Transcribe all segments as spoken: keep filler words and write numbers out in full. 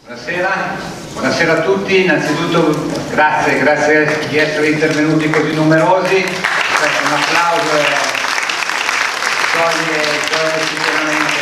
Buonasera, buonasera a tutti, innanzitutto grazie, grazie di essere intervenuti così numerosi, un applauso toglie, toglie sicuramente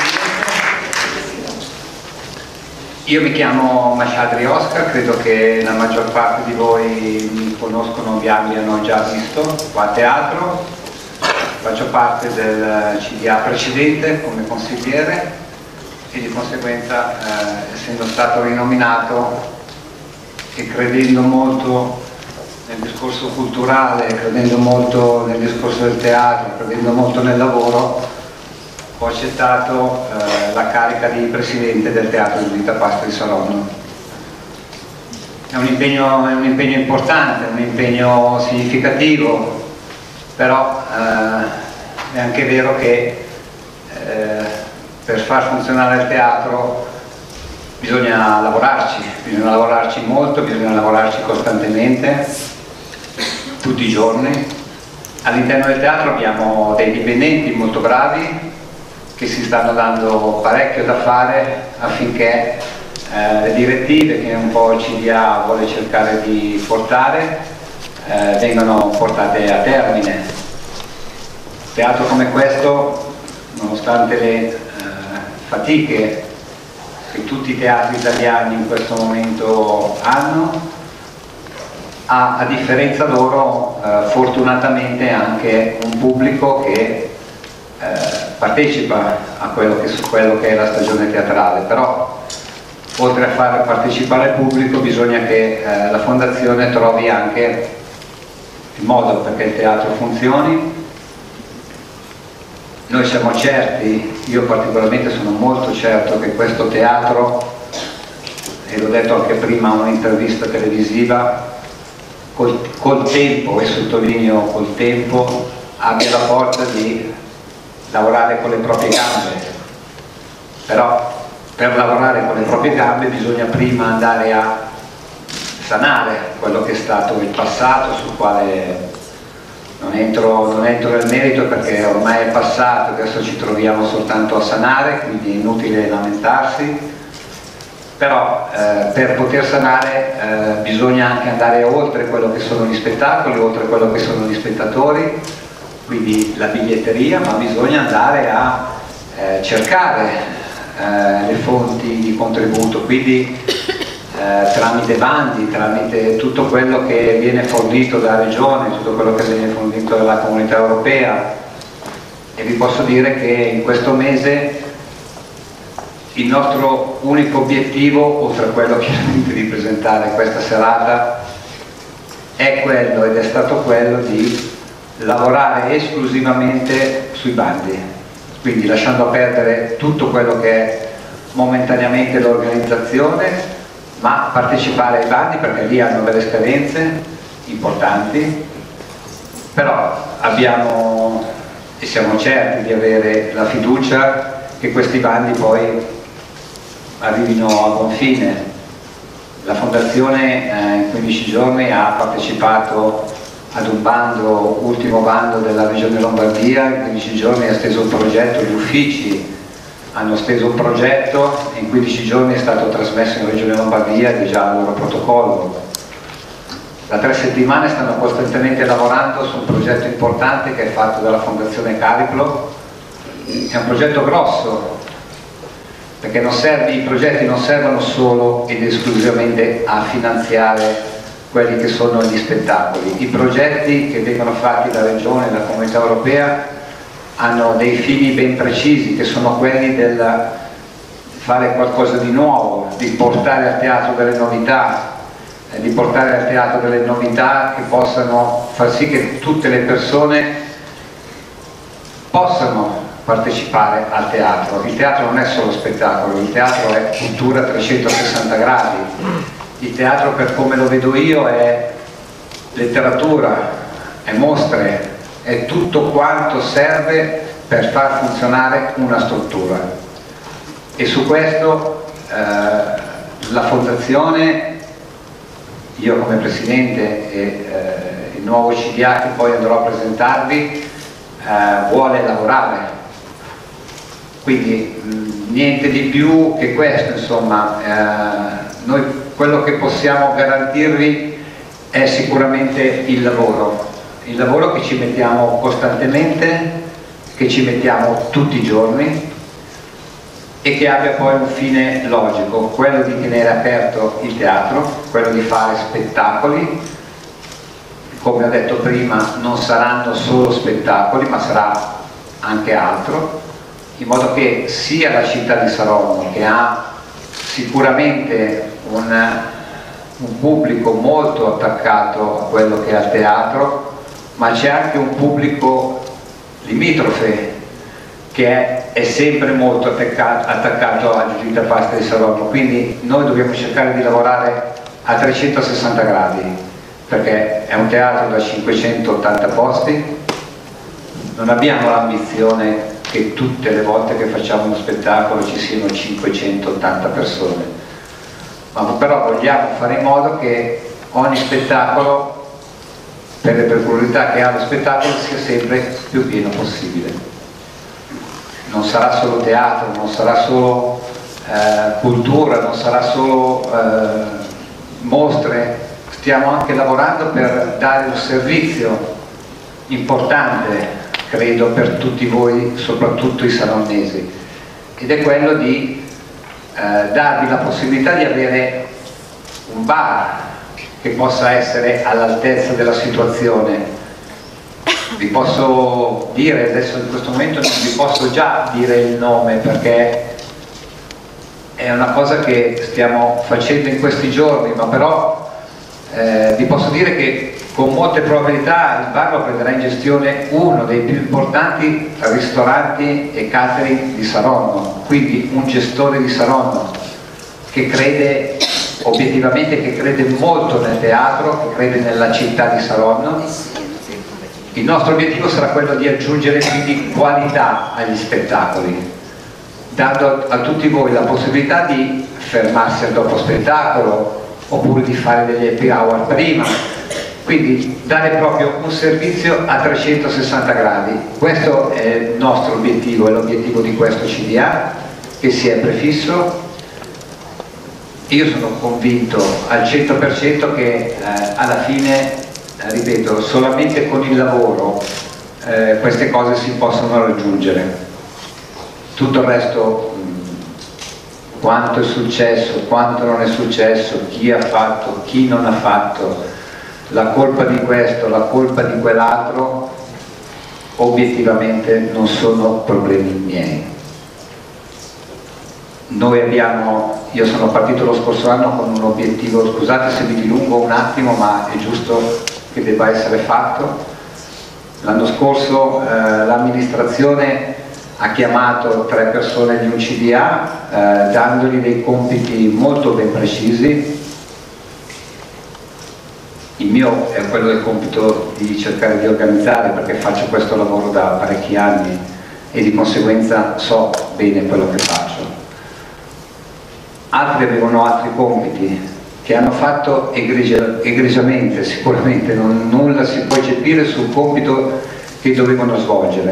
il Io mi chiamo Mashadri Oscar, credo che la maggior parte di voi mi conoscono, vi abbiano già visto qua a teatro, faccio parte del C D A precedente come consigliere e di conseguenza, eh, essendo stato rinominato e credendo molto nel discorso culturale, credendo molto nel discorso del teatro, credendo molto nel lavoro, ho accettato eh, la carica di presidente del Teatro Giuditta Pasta di Saronno. È un impegno, è un impegno importante, è un impegno significativo, però eh, è anche vero che eh, per far funzionare il teatro bisogna lavorarci, bisogna lavorarci molto, bisogna lavorarci costantemente, tutti i giorni. All'interno del teatro abbiamo dei dipendenti molto bravi che si stanno dando parecchio da fare affinché eh, le direttive che un po' il C D A vuole cercare di portare eh, vengano portate a termine. Un teatro come questo, nonostante le fatiche che tutti i teatri italiani in questo momento hanno, ha, a differenza loro eh, fortunatamente anche un pubblico che eh, partecipa a quello che, su quello che è la stagione teatrale, però oltre a far partecipare il pubblico bisogna che eh, la fondazione trovi anche il modo perché il teatro funzioni. Noi siamo certi, io particolarmente sono molto certo che questo teatro, e l'ho detto anche prima in un'intervista televisiva, col, col tempo, e sottolineo col tempo, abbia la forza di lavorare con le proprie gambe. Però per lavorare con le proprie gambe bisogna prima andare a sanare quello che è stato il passato, sul quale Non entro, non entro nel merito perché ormai è passato, adesso ci troviamo soltanto a sanare, quindi è inutile lamentarsi, però eh, per poter sanare eh, bisogna anche andare oltre quello che sono gli spettacoli, oltre quello che sono gli spettatori, quindi la biglietteria, ma bisogna andare a eh, cercare eh, le fonti di contributo, quindi Eh, tramite bandi, tramite tutto quello che viene fornito dalla regione, tutto quello che viene fornito dalla comunità europea. E vi posso dire che in questo mese il nostro unico obiettivo, oltre a quello chiaramente di presentare questa serata, è quello ed è stato quello di lavorare esclusivamente sui bandi, quindi lasciando perdere tutto quello che è momentaneamente l'organizzazione, ma partecipare ai bandi perché lì hanno delle scadenze importanti, però abbiamo e siamo certi di avere la fiducia che questi bandi poi arrivino a buon fine. La Fondazione eh, in quindici giorni ha partecipato ad un bando, ultimo bando della Regione Lombardia, in quindici giorni ha steso un progetto, gli uffici hanno steso un progetto e in quindici giorni è stato trasmesso in Regione Lombardia ed è già al loro protocollo. Da tre settimane stanno costantemente lavorando su un progetto importante che è fatto dalla Fondazione Cariplo. È un progetto grosso, perché non serve, i progetti non servono solo ed esclusivamente a finanziare quelli che sono gli spettacoli. I progetti che vengono fatti dalla Regione e dalla Comunità Europea hanno dei fini ben precisi, che sono quelli del fare qualcosa di nuovo, di portare al teatro delle novità, eh, di portare al teatro delle novità che possano far sì che tutte le persone possano partecipare al teatro. Il teatro non è solo spettacolo, il teatro è cultura a trecentosessanta gradi. Il teatro, per come lo vedo io, è letteratura, è mostre, è tutto quanto serve per far funzionare una struttura. E su questo eh, la Fondazione, io come Presidente e eh, il nuovo C D A che poi andrò a presentarvi, eh, vuole lavorare. Quindi mh, niente di più che questo, insomma. Eh, noi quello che possiamo garantirvi è sicuramente il lavoro, il lavoro che ci mettiamo costantemente, che ci mettiamo tutti i giorni e che abbia poi un fine logico, quello di tenere aperto il teatro, quello di fare spettacoli. Come ho detto prima, non saranno solo spettacoli, ma sarà anche altro, in modo che sia la città di Saronno, che ha sicuramente un, un pubblico molto attaccato a quello che è al teatro, ma c'è anche un pubblico limitrofe che è, è sempre molto attaccato, attaccato a Giuditta Pasta di Saronno, quindi noi dobbiamo cercare di lavorare a trecentosessanta gradi, perché è un teatro da cinquecentottanta posti, non abbiamo l'ambizione che tutte le volte che facciamo uno spettacolo ci siano cinquecentottanta persone, ma però vogliamo fare in modo che ogni spettacolo, per le peculiarità che ha lo spettacolo, sia sempre più pieno possibile. Non sarà solo teatro, non sarà solo eh, cultura, non sarà solo eh, mostre, stiamo anche lavorando per dare un servizio importante, credo, per tutti voi, soprattutto i saronnesi, ed è quello di eh, darvi la possibilità di avere un bar che possa essere all'altezza della situazione. Vi posso dire, adesso in questo momento non vi posso già dire il nome, perché è una cosa che stiamo facendo in questi giorni, ma però eh, vi posso dire che con molte probabilità il bar lo prenderà in gestione uno dei più importanti ristoranti e catering di Saronno, quindi un gestore di Saronno che crede obiettivamente, che crede molto nel teatro, che crede nella città di Saronno. Il nostro obiettivo sarà quello di aggiungere quindi qualità agli spettacoli, dando a, a tutti voi la possibilità di fermarsi al dopo spettacolo oppure di fare degli happy hour prima, quindi dare proprio un servizio a trecentosessanta gradi. Questo è il nostro obiettivo, è l'obiettivo di questo C D A che si è prefisso. Io sono convinto al cento per cento che eh, alla fine, eh, ripeto, solamente con il lavoro eh, queste cose si possono raggiungere. Tutto il resto, mh, quanto è successo, quanto non è successo, chi ha fatto, chi non ha fatto, la colpa di questo, la colpa di quell'altro, obiettivamente non sono problemi miei. Noi abbiamo, io sono partito lo scorso anno con un obiettivo, scusate se mi dilungo un attimo, ma è giusto che debba essere fatto. L'anno scorso eh, l'amministrazione ha chiamato tre persone di un C D A eh, dandogli dei compiti molto ben precisi. Il mio è quello del compito di cercare di organizzare, perché faccio questo lavoro da parecchi anni e di conseguenza so bene quello che faccio. Altri avevano altri compiti che hanno fatto egregia, egregiamente, sicuramente non, nulla si può eccepire sul compito che dovevano svolgere,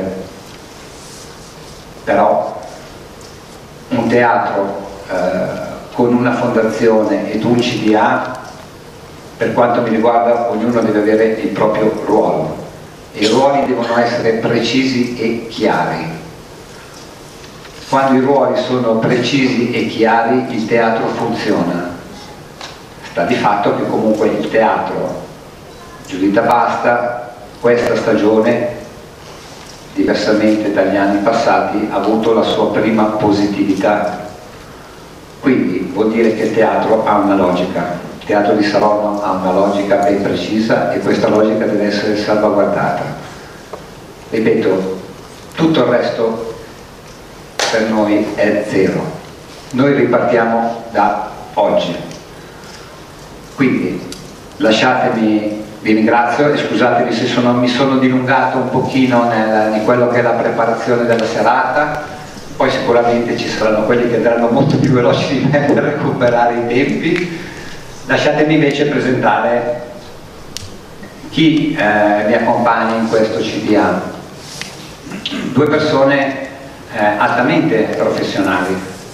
però un teatro eh, con una fondazione ed un C D A, per quanto mi riguarda, ognuno deve avere il proprio ruolo e i ruoli devono essere precisi e chiari. Quando i ruoli sono precisi e chiari, il teatro funziona. Sta di fatto che comunque il teatro Giuditta Pasta questa stagione, diversamente dagli anni passati, ha avuto la sua prima positività. Quindi vuol dire che il teatro ha una logica. Il teatro di Saronno ha una logica ben precisa e questa logica deve essere salvaguardata. Ripeto, tutto il resto per noi è zero. Noi ripartiamo da oggi. Quindi lasciatemi, vi ringrazio e scusatemi se sono, mi sono dilungato un pochino nel, in quello che è la preparazione della serata, poi sicuramente ci saranno quelli che andranno molto più veloci di me per recuperare i tempi. Lasciatemi invece presentare chi eh, mi accompagna in questo C D A. Due persone eh, altamente professionali,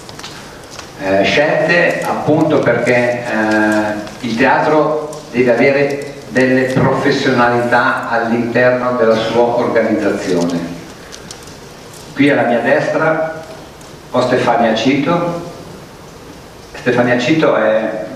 eh, scelte, appunto perché eh, il teatro deve avere delle professionalità all'interno della sua organizzazione. Qui alla mia destra ho Stefania Cito. Stefania Cito è,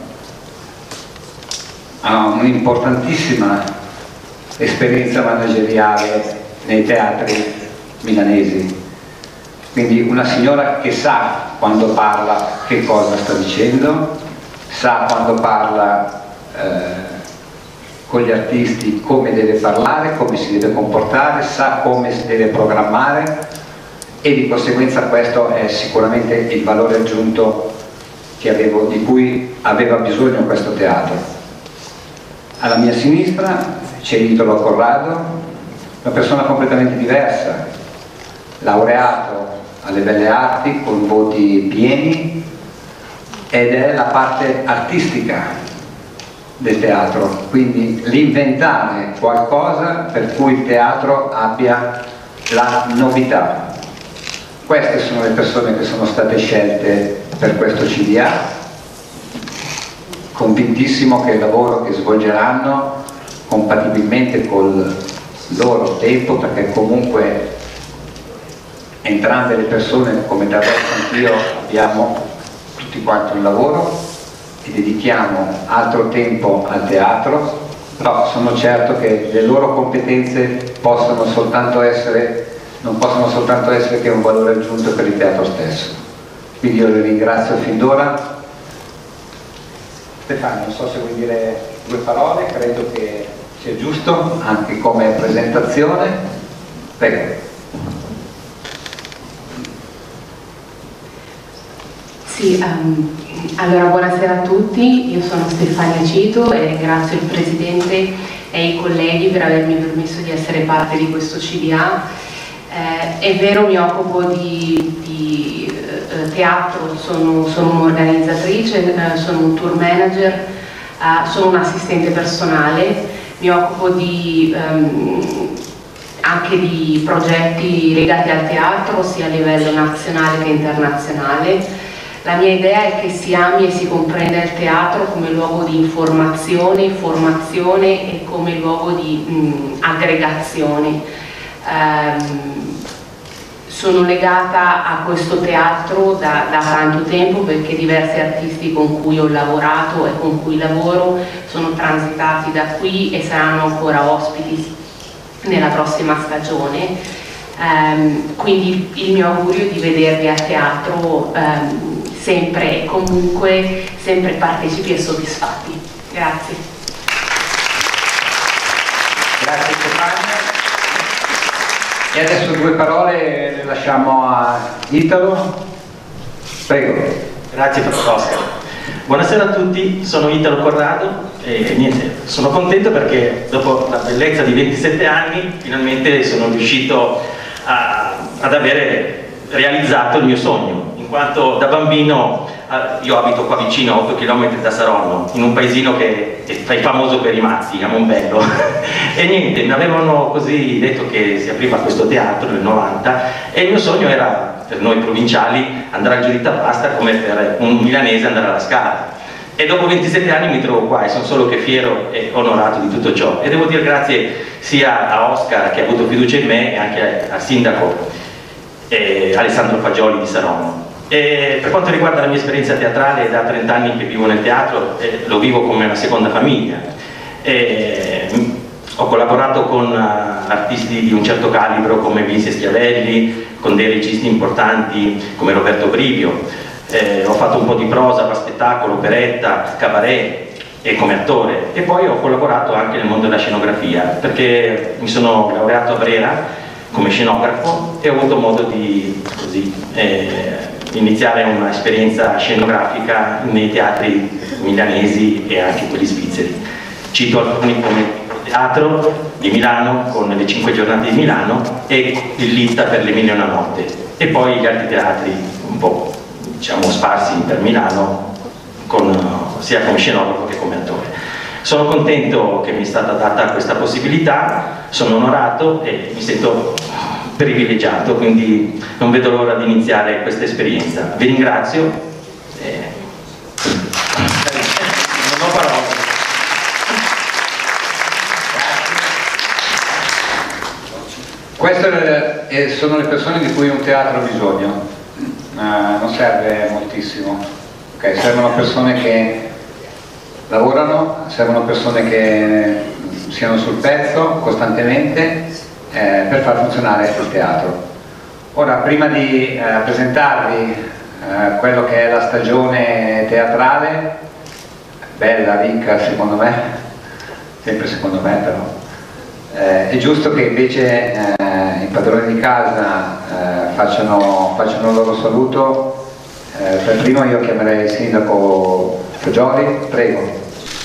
ha un'importantissima esperienza manageriale nei teatri milanesi, quindi una signora che sa quando parla che cosa sta dicendo, sa quando parla eh, con gli artisti come deve parlare, come si deve comportare, sa come si deve programmare, e di conseguenza questo è sicuramente il valore aggiunto che avevo, di cui aveva bisogno questo teatro. Alla mia sinistra c'è Italo Corrado, una persona completamente diversa, laureato alle Belle Arti con voti pieni, ed è la parte artistica del teatro, quindi l'inventare qualcosa per cui il teatro abbia la novità. Queste sono le persone che sono state scelte per questo C D A, convintissimo che il lavoro che svolgeranno, compatibilmente col loro tempo, perché comunque entrambe le persone, come da adesso anch'io, abbiamo tutti quanti un lavoro e dedichiamo altro tempo al teatro, però sono certo che le loro competenze possono soltanto essere non possono soltanto essere che un valore aggiunto per il teatro stesso. Quindi io li ringrazio fin d'ora. Stefano, non so se vuoi dire due parole, credo che sia giusto anche come presentazione. Prego. Sì, um, allora buonasera a tutti, io sono Stefania Cito e ringrazio il Presidente e i colleghi per avermi permesso di essere parte di questo C D A. Eh, è vero, mi occupo di, di eh, teatro, sono, sono un'organizzatrice, eh, sono un tour manager, eh, sono un assistente personale, mi occupo di, ehm, anche di progetti legati al teatro sia a livello nazionale che internazionale. La mia idea è che si ami e si comprenda il teatro come luogo di informazione, formazione e come luogo di mh, aggregazione. Um, sono legata a questo teatro da, da tanto tempo, perché diversi artisti con cui ho lavorato e con cui lavoro sono transitati da qui e saranno ancora ospiti nella prossima stagione, um, quindi il mio augurio è di vedervi a teatro um, sempre e comunque sempre partecipi e soddisfatti. Grazie. Grazie Stefania. E adesso due parole le lasciamo a Italo. Prego. Grazie Oscar. Buonasera a tutti, sono Italo Corrado e niente, sono contento perché dopo la bellezza di ventisette anni finalmente sono riuscito a, ad avere realizzato il mio sogno, in quanto da bambino io abito qua vicino, a otto chilometri da Saronno, in un paesino che è famoso per i matti, a Monbello. E niente, mi avevano così detto che si apriva questo teatro nel novanta e il mio sogno era, per noi provinciali, andare al Giurita Pasta come per un milanese andare alla Scala. E dopo ventisette anni mi trovo qua e sono solo che fiero e onorato di tutto ciò. E devo dire grazie sia a Oscar che ha avuto fiducia in me e anche al sindaco eh, Alessandro Fagioli di Saronno. E per quanto riguarda la mia esperienza teatrale, è da trenta anni che vivo nel teatro e lo vivo come una seconda famiglia. E ho collaborato con artisti di un certo calibro come Vince Schiavelli, con dei registi importanti come Roberto Brivio. Eh, ho fatto un po' di prosa, spettacolo, operetta, cabaret e come attore. E poi ho collaborato anche nel mondo della scenografia, perché mi sono laureato a Brera come scenografo e ho avuto modo di così, eh, iniziare un'esperienza scenografica nei teatri milanesi e anche quelli svizzeri. Cito alcuni come il Teatro di Milano con le Cinque Giornate di Milano e il Litta per le Mille e una Notte, e poi gli altri teatri un po' diciamo sparsi per Milano con, sia come scenografo che come attore. Sono contento che mi è stata data questa possibilità, sono onorato e mi sento privilegiato, quindi non vedo l'ora di iniziare questa esperienza. Vi ringrazio, eh, queste sono le persone di cui un teatro ha bisogno, uh, non serve moltissimo, okay? Servono persone che lavorano, servono persone che siano sul pezzo costantemente eh, per far funzionare il teatro. Ora, prima di eh, presentarvi eh, quello che è la stagione teatrale, bella, ricca secondo me, sempre secondo me però, Eh, è giusto che invece eh, i padroni di casa eh, facciano, facciano il loro saluto. Eh, per primo io chiamerei il sindaco Fagioli, prego.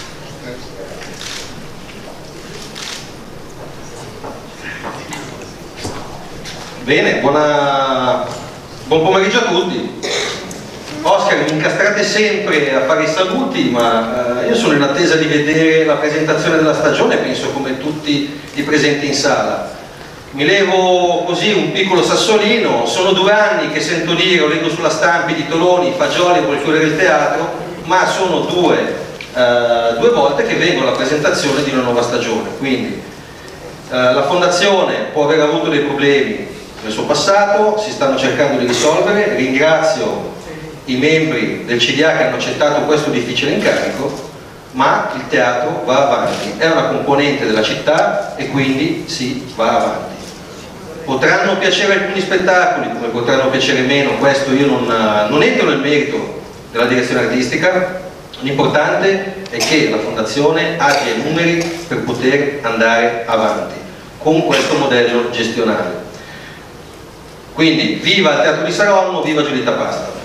Bene, buona... buon pomeriggio a tutti. Oscar, mi incastrate sempre a fare i saluti, ma eh, io sono in attesa di vedere la presentazione della stagione, penso come tutti i presenti in sala. Mi levo così un piccolo sassolino, sono due anni che sento dire, o leggo sulla stampa di Toloni, Fagioli vuol chiudere il teatro, ma sono due, eh, due volte che vengo alla presentazione di una nuova stagione, quindi eh, la fondazione può aver avuto dei problemi nel suo passato, si stanno cercando di risolvere, ringrazio i membri del C D A che hanno accettato questo difficile incarico, ma il teatro va avanti, è una componente della città e quindi si va avanti. Potranno piacere alcuni spettacoli, come potranno piacere meno, questo io non, non entro nel merito della direzione artistica, l'importante è che la fondazione abbia i numeri per poter andare avanti con questo modello gestionale. Quindi viva il Teatro di Saronno, viva Giulietta Pasta.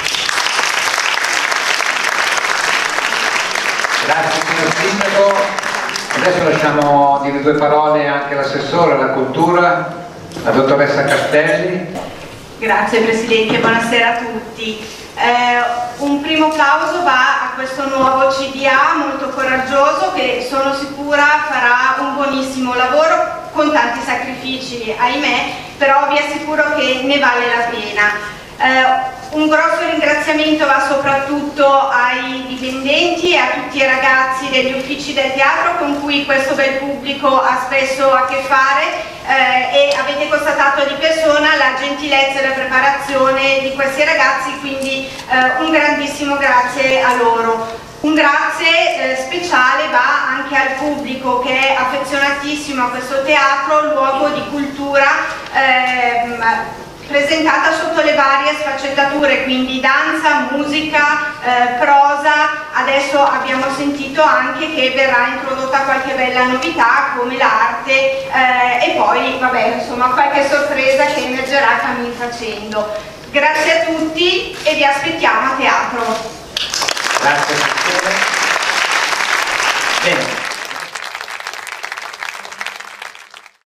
Grazie signor Sindaco, adesso lasciamo dire due parole anche all'assessore alla cultura, la dottoressa Castelli. Grazie Presidente, buonasera a tutti. Eh, un primo plauso va a questo nuovo C D A molto coraggioso che sono sicura farà un buonissimo lavoro con tanti sacrifici, ahimè, però vi assicuro che ne vale la pena. Eh, un grosso ringraziamento va soprattutto ai dipendenti e a tutti i ragazzi degli uffici del teatro con cui questo bel pubblico ha spesso a che fare eh, e avete constatato di persona la gentilezza e la preparazione di questi ragazzi, quindi eh, un grandissimo grazie a loro. Un grazie eh, speciale va anche al pubblico che è affezionatissimo a questo teatro, luogo di cultura eh, presentata sotto le varie sfaccettature, quindi danza, musica, eh, prosa. Adesso abbiamo sentito anche che verrà introdotta qualche bella novità come l'arte eh, e poi vabbè, insomma, qualche sorpresa che emergerà cammin facendo. Grazie a tutti e vi aspettiamo a teatro. Grazie.